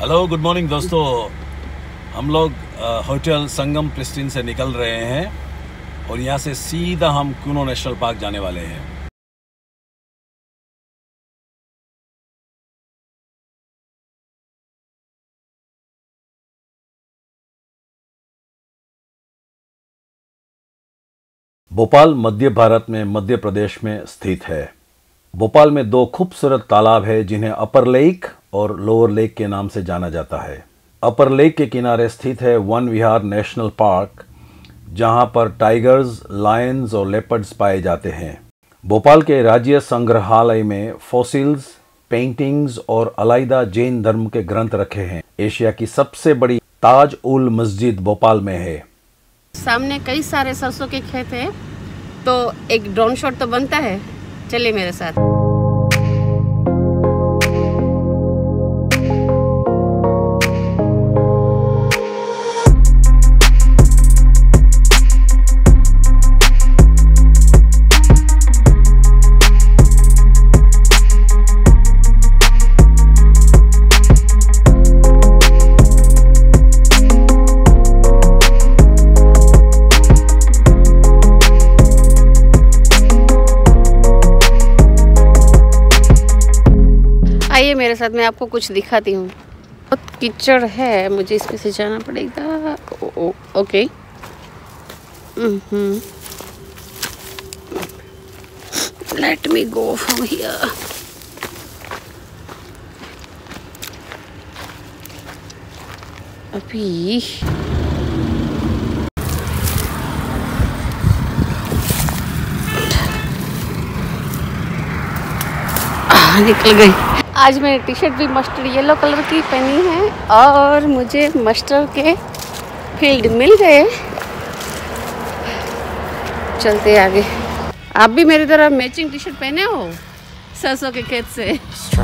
Hello good morning दोस्तों। हम लोग होटल संगम प्रिस्टीन से निकल रहे हैं और यहाँ से सीधा हम कुनो नेशनल पार्क जाने वाले हैं। भोपाल मध्य भारत में मध्य प्रदेश में स्थित है। भोपाल में दो खूबसूरत तालाब है जिन्हें अपर लेक और लोअर लेक के नाम से जाना जाता है। अपर लेक के किनारे स्थित है वन विहार नेशनल पार्क, जहां पर टाइगर्स, लायंस और लेपर्ड्स पाए जाते हैं। भोपाल के राज्य संग्रहालय में फॉसिल्स, पेंटिंग्स और अलैदा जैन धर्म के ग्रंथ रखे हैं। एशिया की सबसे बड़ी ताज उल मस्जिद भोपाल में है। सामने कई सारे सरसों के खेत हैं, तो एक ड्रोन शॉट तो बनता है। चलिए मेरे साथ। आइए मेरे साथ, मैं आपको कुछ दिखाती हूँ। बहुत कीचड़ है, मुझे इसमें से जाना पड़ेगा। Okay. Let me go from here. अभी निकल गई। आज मैंने टी शर्ट भी मस्टर्ड येलो कलर की पहनी है और मुझे मस्टर्ड के फील्ड मिल गए। चलते आगे। आप भी मेरी तरह मैचिंग टी शर्ट पहने हो सरसों के खेत से।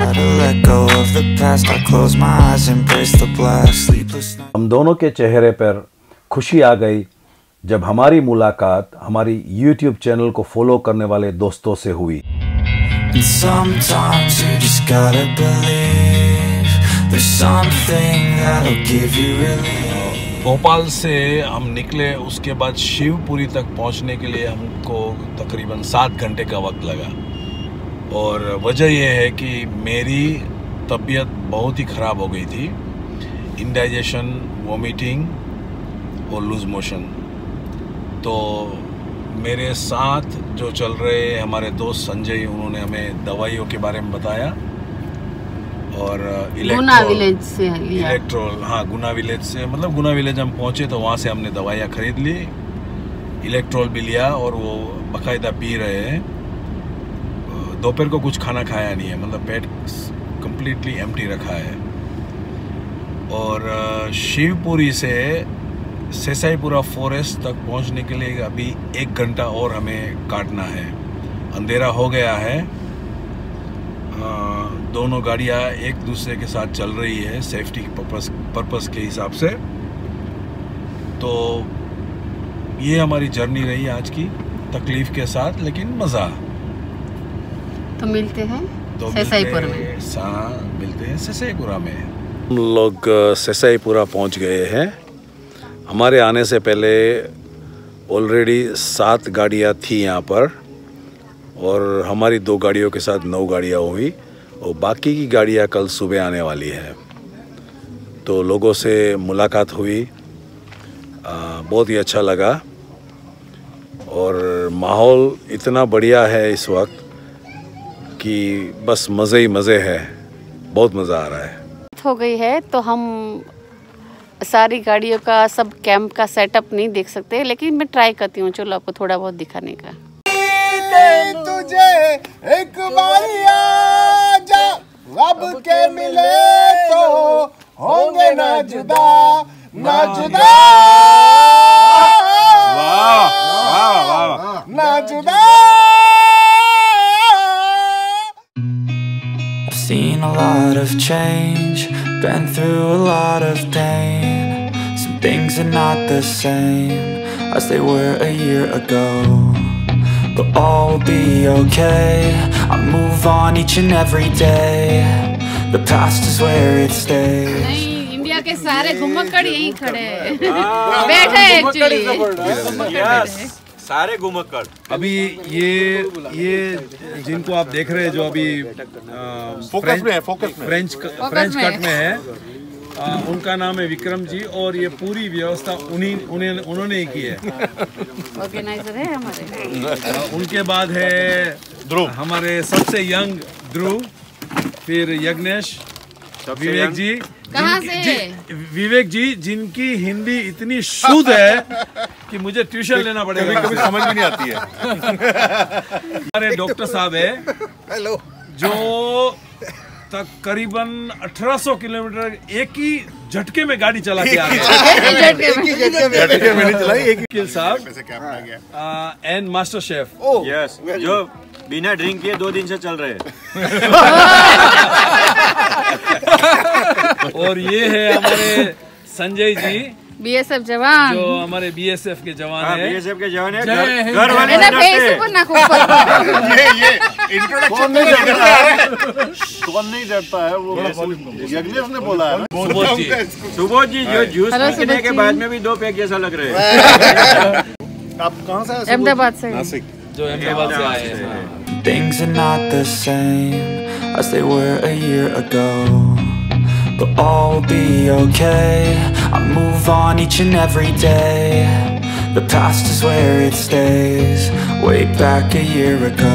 हम दोनों के चेहरे पर खुशी आ गई जब हमारी मुलाकात हमारी YouTube चैनल को फॉलो करने वाले दोस्तों से हुई। And sometimes you just gotta believe there's something that'll give you relief. Bhopal से हम निकले, उसके बाद शिवपुरी तक पहुंचने के लिए हमको तकरीबन 7 घंटे का वक्त लगा। और वजह यह है कि मेरी तबीयत बहुत ही ख़राब हो गई थी। इंडाइजेशन, वोमिटिंग और लूज मोशन। तो मेरे साथ जो चल रहे हमारे दोस्त संजय, उन्होंने हमें दवाइयों के बारे में बताया और गुना विलेज से इलेक्ट्रोल, हाँ गुना विलेज से, मतलब गुना विलेज हम पहुंचे तो वहाँ से हमने दवाइयाँ खरीद ली, इलेक्ट्रोल भी लिया और वो बाकायदा पी रहे हैं। दोपहर को कुछ खाना खाया नहीं है, मतलब पेट कम्प्लीटली एम्प्टी रखा है। और शिवपुरी से सेसाईपुरा फॉरेस्ट तक पहुंचने के लिए अभी 1 घंटा और हमें काटना है। अंधेरा हो गया है। दोनों गाड़ियां एक दूसरे के साथ चल रही है सेफ्टी पर्पस के हिसाब से। तो ये हमारी जर्नी रही आज की, तकलीफ के साथ लेकिन मज़ा। तो मिलते हैं सेसाईपुरा में। मिलते हैं सेसाईपुरा में। हम लोग सेसाईपुरा पहुंच गए हैं। हमारे आने से पहले ऑलरेडी 7 गाड़ियाँ थी यहाँ पर और हमारी 2 गाड़ियों के साथ 9 गाड़ियाँ हुई और बाकी की गाड़ियाँ कल सुबह आने वाली है। तो लोगों से मुलाकात हुई, बहुत ही अच्छा लगा और माहौल इतना बढ़िया है इस वक्त कि बस मज़े ही मज़े है। बहुत मज़ा आ रहा है। हो गई है तो हम सारी गाड़ियों का, सब कैंप का सेटअप नहीं देख सकते, लेकिन मैं ट्राई करती हूँ चलो आपको थोड़ा बहुत दिखाने का। तुझे एक बारी आजा, अब के मिले तो होंगे ना जुदा, ना जुदा, ना जुदा। I've seen a lot of change, been through a lot of pain. Some things are not the same as they were a year ago, but all will be okay. I move on each and every day. The past is where it stays. India के सारे घुमक्कड़ यहीं खड़े हैं, बैठे actually सारे घुमक्कड़। अभी ये जिनको आप देख रहे हैं जो अभी फ्रेंच कट में है, उनका नाम है विक्रम जी और ये पूरी व्यवस्था उन्होंने ही की है। ऑर्गेनाइजर है हमारे। उनके बाद है ध्रुव, हमारे सबसे यंग ध्रुव, फिर यज्ञेश, विवेक जी। कहाँ से? विवेक जी जिनकी हिंदी इतनी शुद्ध है कि मुझे ट्यूशन लेना पड़ेगा, कभी समझ में नहीं आती है। हमारे डॉक्टर साहब है हेलो, जो तकरीबन 1800 किलोमीटर एक ही झटके में गाड़ी चला के आ गए। झटके में नहीं चलाई, एक वकील साहब एंड मास्टर शेफ। यस, जो बिना ड्रिंक किए 2 दिन से चल रहे हैं। और ये है हमारे संजय जी, बीएसएफ जवान, जो हमारे बीएसएफ के जवान है। बीएसएफ के जवान है, जय घर वाले ये इंट्रोडक्शन नहीं करता है। कौन नहीं डरता है, वो यज्ञेश ने बोला है। सुबोध जी, सुबोध जी जो जूस पीने के बाद में भी 2 पैक जैसा लग रहे हैं। आप कहाँ से? अहमदाबाद से। जो अहमदाबाद से आए हैं। Things are not the same as they were a year ago, but all will be okay. I move on each and every day. The past is where it stays, way back a year ago.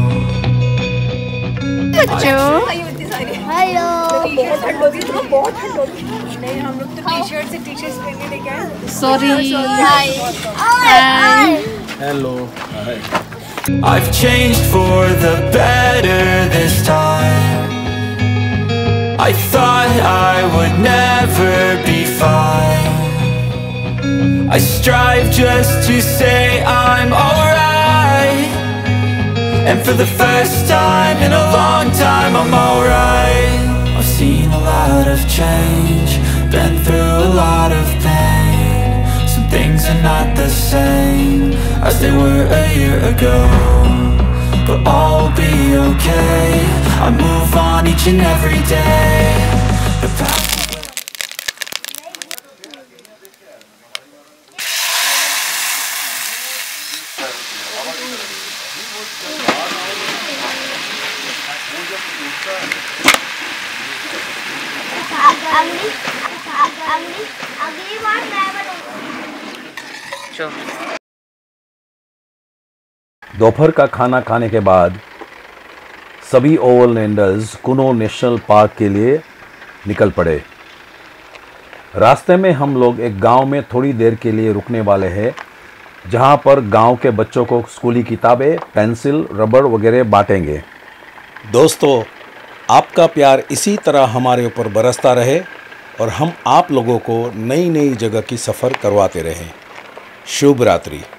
बच्चों, hello. बहुत ठंड होगी, तो बहुत ठंड होगी। नहीं, हम लोग तो टी-शर्ट से टी-शर्ट्स पहन के लेके आए। Sorry. Hello. I've changed for the better this time. I thought I would never be fine. I strive just to say I'm alright, and for the first time in a long time I'm alright. I've seen a lot of change, been through a lot of pain. Some things are not the same as they were a year ago, but all will be okay. I move on each and every day. The past अगली बार मैं बताऊंगा। दोपहर का खाना खाने के बाद सभी ओवरलैंडर्स कुनो नेशनल पार्क के लिए निकल पड़े। रास्ते में हम लोग एक गांव में थोड़ी देर के लिए रुकने वाले हैं, जहां पर गांव के बच्चों को स्कूली किताबें, पेंसिल, रबड़ वगैरह बांटेंगे। दोस्तों, आपका प्यार इसी तरह हमारे ऊपर बरसता रहे और हम आप लोगों को नई नई जगह की सफ़र करवाते रहें। शुभ रात्रि।